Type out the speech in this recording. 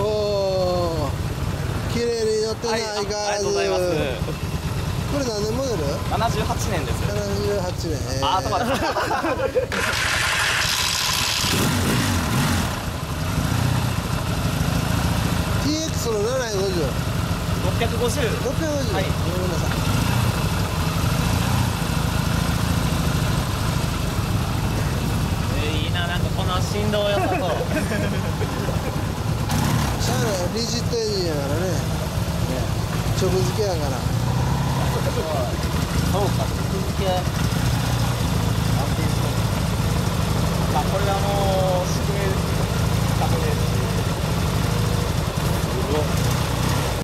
おお、綺麗に乗ってない、相変わらず。 ありがとうございます。 これ何年モデル 78年です。 ？78年。 あ、そうか。 TX の750。 650。 650。 はい。 ごめんなさい。 いいな、なんかこの振動良さそう。 しゃあない、リジットエンジンやからね。直付けやから。